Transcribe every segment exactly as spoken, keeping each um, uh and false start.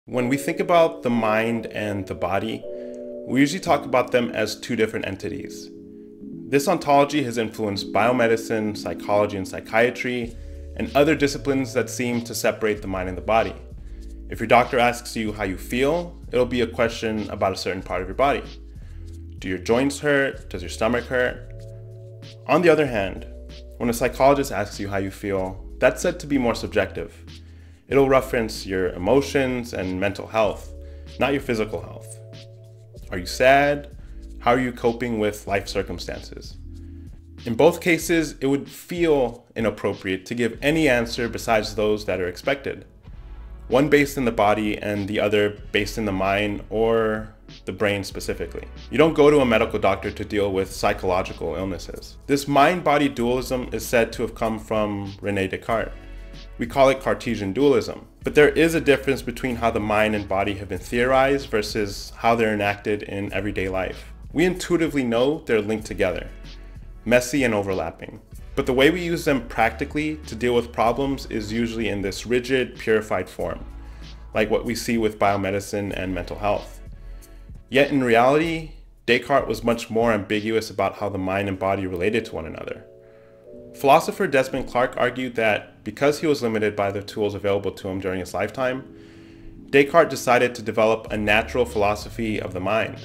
When we think about the mind and the body, we usually talk about them as two different entities. This ontology has influenced biomedicine, psychology and psychiatry, and other disciplines that seem to separate the mind and the body. If your doctor asks you how you feel, it'll be a question about a certain part of your body. Do your joints hurt? Does your stomach hurt? On the other hand, when a psychologist asks you how you feel, that's said to be more subjective. It'll reference your emotions and mental health, not your physical health. Are you sad? How are you coping with life circumstances? In both cases, it would feel inappropriate to give any answer besides those that are expected. One based in the body and the other based in the mind or the brain specifically. You don't go to a medical doctor to deal with psychological illnesses. This mind-body dualism is said to have come from Rene Descartes. We call it Cartesian dualism, but there is a difference between how the mind and body have been theorized versus how they're enacted in everyday life. We intuitively know they're linked together, messy and overlapping, but the way we use them practically to deal with problems is usually in this rigid, purified form, like what we see with biomedicine and mental health. Yet in reality, Descartes was much more ambiguous about how the mind and body related to one another. Philosopher Desmond Clarke argued that because he was limited by the tools available to him during his lifetime, Descartes decided to develop a natural philosophy of the mind.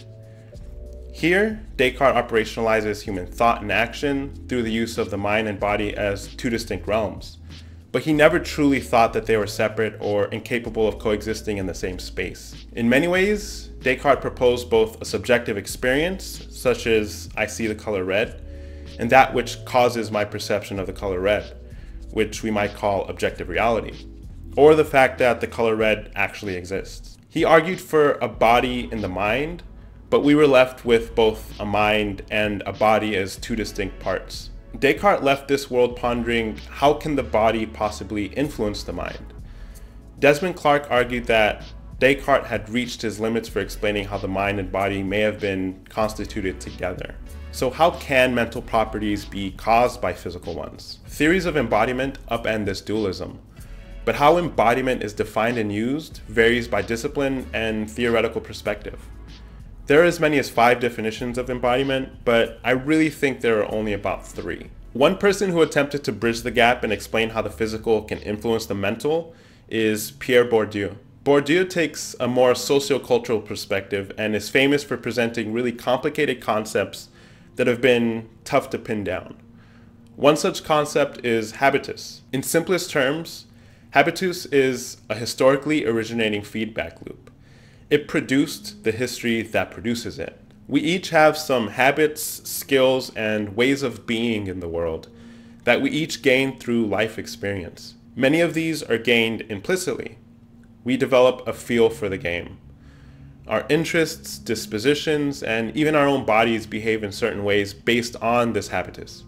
Here, Descartes operationalizes human thought and action through the use of the mind and body as two distinct realms, but he never truly thought that they were separate or incapable of coexisting in the same space. In many ways, Descartes proposed both a subjective experience, such as I see the color red, and that which causes my perception of the color red, which we might call objective reality, or the fact that the color red actually exists. He argued for a body in the mind, but we were left with both a mind and a body as two distinct parts. Descartes left this world pondering, how can the body possibly influence the mind? Desmond Clarke argued that Descartes had reached his limits for explaining how the mind and body may have been constituted together. So how can mental properties be caused by physical ones? Theories of embodiment upend this dualism, but how embodiment is defined and used varies by discipline and theoretical perspective. There are as many as five definitions of embodiment, but I really think there are only about three. One person who attempted to bridge the gap and explain how the physical can influence the mental is Pierre Bourdieu. Bourdieu takes a more sociocultural perspective and is famous for presenting really complicated concepts that have been tough to pin down. One such concept is habitus. In simplest terms, habitus is a historically originating feedback loop. It produced the history that produces it. We each have some habits, skills, and ways of being in the world that we each gain through life experience. Many of these are gained implicitly. We develop a feel for the game. Our interests, dispositions, and even our own bodies behave in certain ways based on this habitus.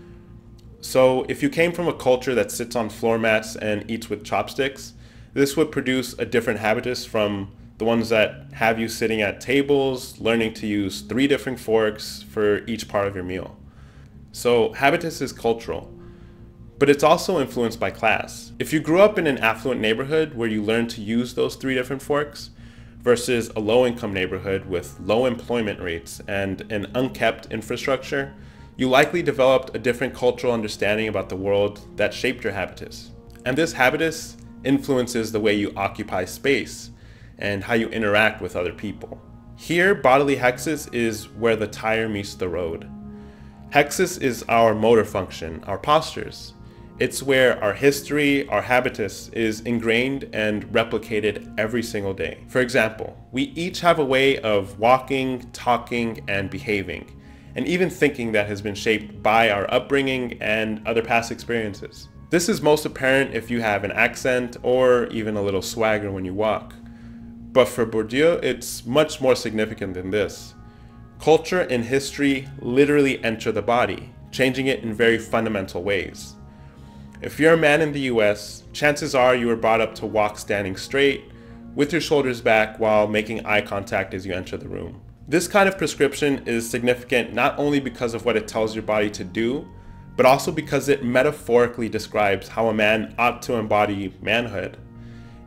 So if you came from a culture that sits on floor mats and eats with chopsticks, this would produce a different habitus from the ones that have you sitting at tables, learning to use three different forks for each part of your meal. So habitus is cultural, but it's also influenced by class. If you grew up in an affluent neighborhood where you learned to use those three different forks, versus a low-income neighborhood with low employment rates and an unkept infrastructure, you likely developed a different cultural understanding about the world that shaped your habitus. And this habitus influences the way you occupy space and how you interact with other people. Here, bodily hexis is where the tire meets the road. Hexis is our motor function, our postures. It's where our history, our habitus is ingrained and replicated every single day. For example, we each have a way of walking, talking, and behaving, and even thinking that has been shaped by our upbringing and other past experiences. This is most apparent if you have an accent or even a little swagger when you walk. But for Bourdieu, it's much more significant than this. Culture and history literally enter the body, changing it in very fundamental ways. If you're a man in the U S, chances are you were brought up to walk standing straight, with your shoulders back while making eye contact as you enter the room. This kind of prescription is significant not only because of what it tells your body to do, but also because it metaphorically describes how a man ought to embody manhood.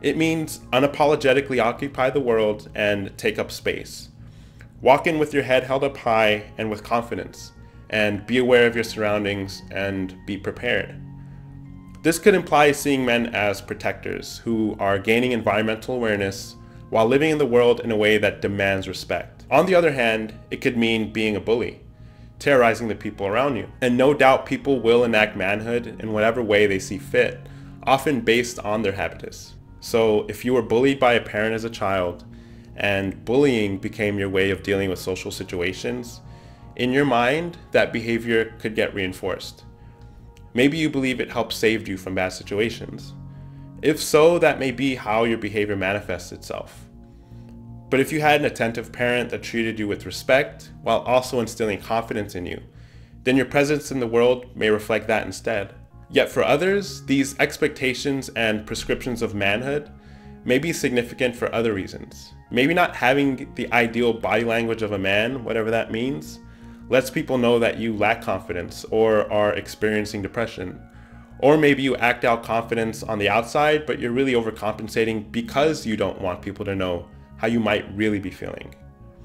It means unapologetically occupy the world and take up space. Walk in with your head held up high and with confidence, and be aware of your surroundings and be prepared. This could imply seeing men as protectors who are gaining environmental awareness while living in the world in a way that demands respect. On the other hand, it could mean being a bully, terrorizing the people around you. And no doubt people will enact manhood in whatever way they see fit, often based on their habitus. So if you were bullied by a parent as a child, and bullying became your way of dealing with social situations, in your mind, that behavior could get reinforced. Maybe you believe it helped save you from bad situations. If so, that may be how your behavior manifests itself. But if you had an attentive parent that treated you with respect while also instilling confidence in you, then your presence in the world may reflect that instead. Yet for others, these expectations and prescriptions of manhood may be significant for other reasons. Maybe not having the ideal body language of a man, whatever that means, lets people know that you lack confidence or are experiencing depression. Or maybe you act out confidence on the outside, but you're really overcompensating because you don't want people to know how you might really be feeling.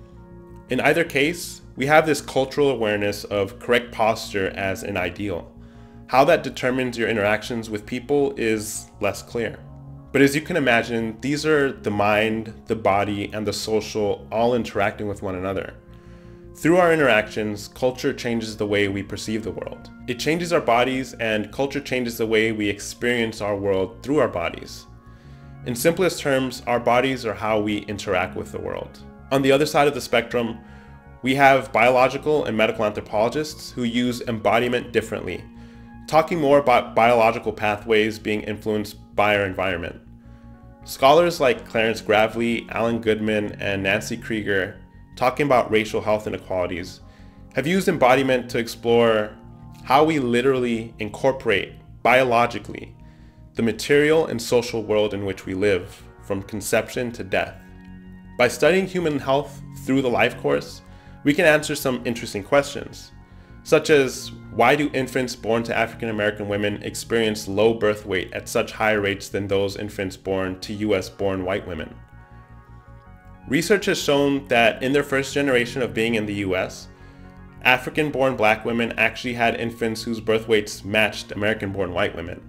In either case, we have this cultural awareness of correct posture as an ideal. How that determines your interactions with people is less clear. But as you can imagine, these are the mind, the body, and the social all interacting with one another. Through our interactions, culture changes the way we perceive the world. It changes our bodies, and culture changes the way we experience our world through our bodies. In simplest terms, our bodies are how we interact with the world. On the other side of the spectrum, we have biological and medical anthropologists who use embodiment differently, talking more about biological pathways being influenced by our environment. Scholars like Clarence Gravlee, Alan Goodman, and Nancy Krieger, talking about racial health inequalities, have used embodiment to explore how we literally incorporate biologically the material and social world in which we live, from conception to death. By studying human health through the life course, we can answer some interesting questions, such as why do infants born to African American women experience low birth weight at such higher rates than those infants born to U S born white women? Research has shown that in their first generation of being in the U S, African-born black women actually had infants whose birth weights matched American-born white women.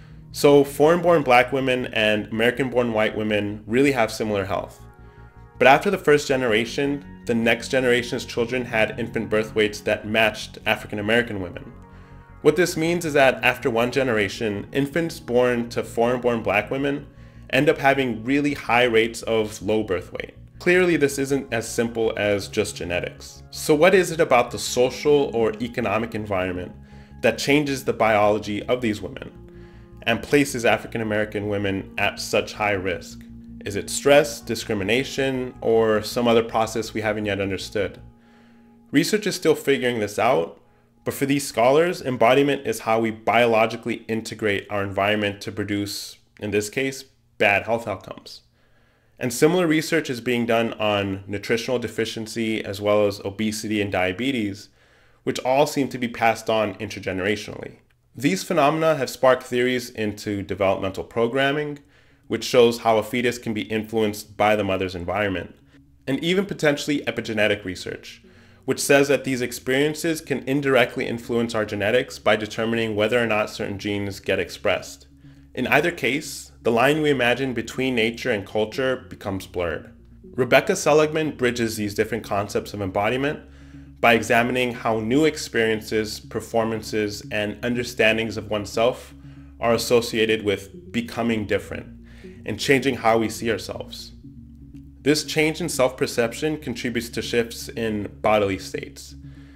So foreign-born black women and American-born white women really have similar health. But after the first generation, the next generation's children had infant birth weights that matched African American women. What this means is that after one generation, infants born to foreign-born black women end up having really high rates of low birth weight. Clearly, this isn't as simple as just genetics. So what is it about the social or economic environment that changes the biology of these women and places African American women at such high risk? Is it stress, discrimination, or some other process we haven't yet understood? Research is still figuring this out, but for these scholars, embodiment is how we biologically integrate our environment to produce, in this case, bad health outcomes. And similar research is being done on nutritional deficiency as well as obesity and diabetes, which all seem to be passed on intergenerationally. These phenomena have sparked theories into developmental programming, which shows how a fetus can be influenced by the mother's environment, and even potentially epigenetic research, which says that these experiences can indirectly influence our genetics by determining whether or not certain genes get expressed. In either case, the line we imagine between nature and culture becomes blurred. Rebecca Seligman bridges these different concepts of embodiment by examining how new experiences, performances, and understandings of oneself are associated with becoming different and changing how we see ourselves. This change in self-perception contributes to shifts in bodily states.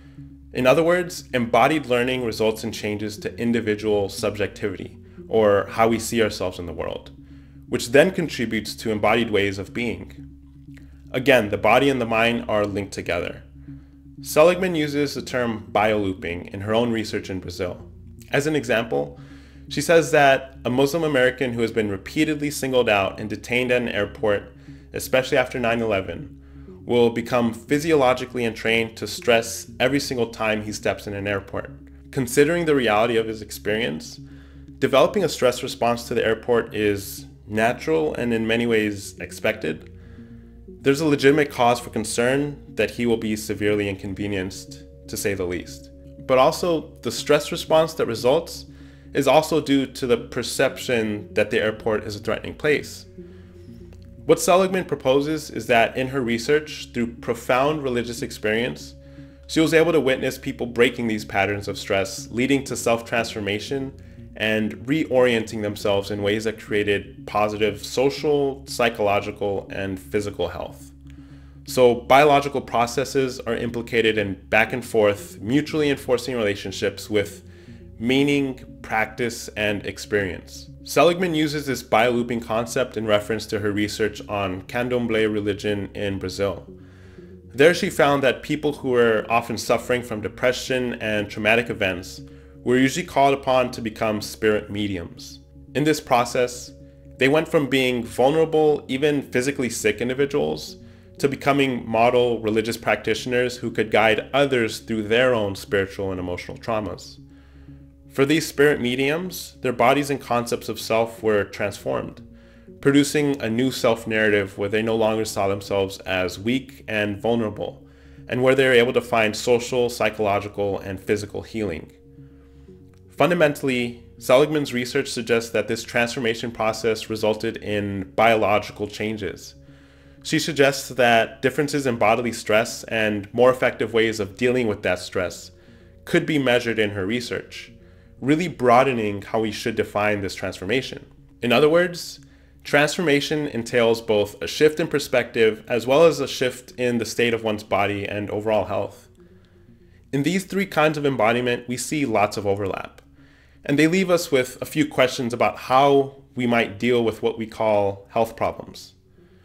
In other words, embodied learning results in changes to individual subjectivity, or how we see ourselves in the world, which then contributes to embodied ways of being. Again, the body and the mind are linked together. Seligman uses the term biolooping in her own research in Brazil. As an example, she says that a Muslim American who has been repeatedly singled out and detained at an airport, especially after nine eleven, will become physiologically entrained to stress every single time he steps in an airport. Considering the reality of his experience, developing a stress response to the airport is natural and in many ways expected, there's a legitimate cause for concern that he will be severely inconvenienced, to say the least. But also, the stress response that results is also due to the perception that the airport is a threatening place. What Seligman proposes is that in her research, through profound religious experience, she was able to witness people breaking these patterns of stress, leading to self-transformation and reorienting themselves in ways that created positive social, psychological, and physical health. So biological processes are implicated in back and forth, mutually enforcing relationships with meaning, practice, and experience. Seligman uses this biolooping concept in reference to her research on candomblé religion in Brazil. There she found that people who were often suffering from depression and traumatic events were usually called upon to become spirit mediums. In this process, they went from being vulnerable, even physically sick individuals, to becoming model religious practitioners who could guide others through their own spiritual and emotional traumas. For these spirit mediums, their bodies and concepts of self were transformed, producing a new self-narrative where they no longer saw themselves as weak and vulnerable, and where they were able to find social, psychological, and physical healing. Fundamentally, Seligman's research suggests that this transformation process resulted in biological changes. She suggests that differences in bodily stress and more effective ways of dealing with that stress could be measured in her research, really broadening how we should define this transformation. In other words, transformation entails both a shift in perspective as well as a shift in the state of one's body and overall health. In these three kinds of embodiment, we see lots of overlap, and they leave us with a few questions about how we might deal with what we call health problems.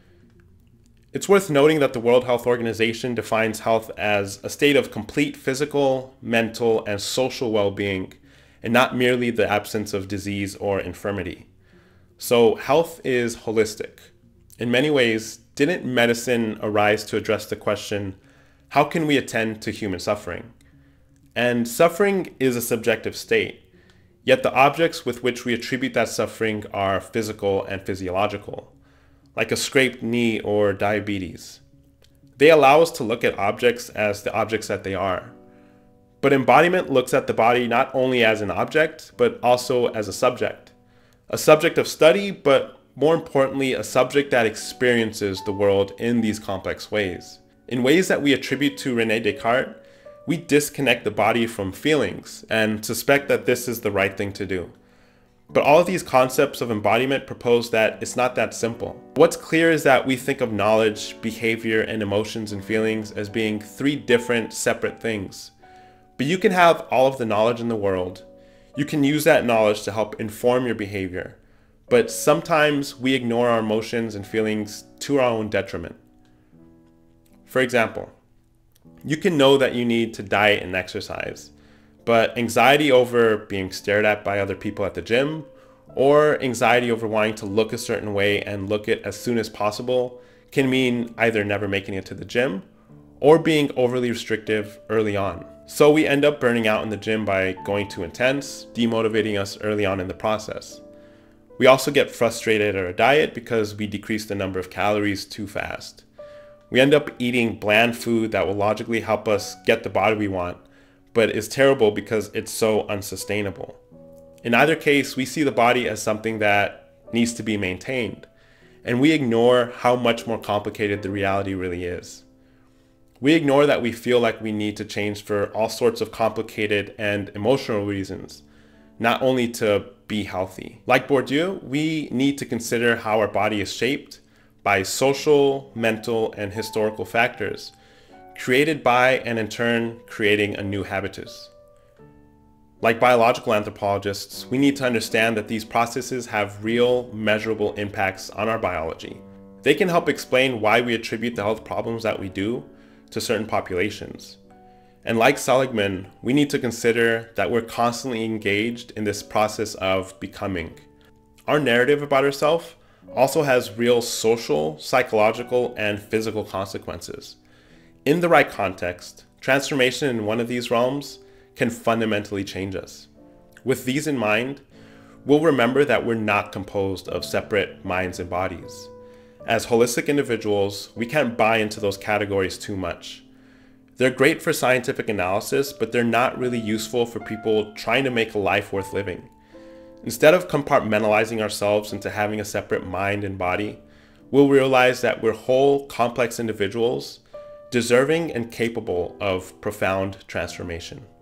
It's worth noting that the World Health Organization defines health as a state of complete physical, mental, and social well-being, and not merely the absence of disease or infirmity. So health is holistic. In many ways, didn't medicine arise to address the question, how can we attend to human suffering? And suffering is a subjective state, yet the objects with which we attribute that suffering are physical and physiological, like a scraped knee or diabetes. They allow us to look at objects as the objects that they are. But embodiment looks at the body not only as an object, but also as a subject. A subject of study, but more importantly, a subject that experiences the world in these complex ways. In ways that we attribute to Rene Descartes, we disconnect the body from feelings and suspect that this is the right thing to do. But all of these concepts of embodiment propose that it's not that simple. What's clear is that we think of knowledge, behavior, and emotions and feelings as being three different, separate things. But you can have all of the knowledge in the world. You can use that knowledge to help inform your behavior. But sometimes we ignore our emotions and feelings to our own detriment. For example, you can know that you need to diet and exercise, but anxiety over being stared at by other people at the gym, or anxiety over wanting to look a certain way and look it as soon as possible can mean either never making it to the gym or being overly restrictive early on. So we end up burning out in the gym by going too intense, demotivating us early on in the process. We also get frustrated at our diet because we decrease the number of calories too fast. We end up eating bland food that will logically help us get the body we want, but is terrible because it's so unsustainable. In either case, we see the body as something that needs to be maintained, and we ignore how much more complicated the reality really is. We ignore that we feel like we need to change for all sorts of complicated and emotional reasons, not only to be healthy. Like Bourdieu, we need to consider how our body is shaped by social, mental, and historical factors, created by and in turn creating a new habitus. Like biological anthropologists, we need to understand that these processes have real, measurable impacts on our biology. They can help explain why we attribute the health problems that we do to certain populations. And like Seligman, we need to consider that we're constantly engaged in this process of becoming. Our narrative about ourselves also has real social, psychological, and physical consequences. In the right context, transformation in one of these realms can fundamentally change us. With these in mind, we'll remember that we're not composed of separate minds and bodies. As holistic individuals, we can't buy into those categories too much. They're great for scientific analysis, but they're not really useful for people trying to make a life worth living. Instead of compartmentalizing ourselves into having a separate mind and body, we'll realize that we're whole, complex individuals, deserving and capable of profound transformation.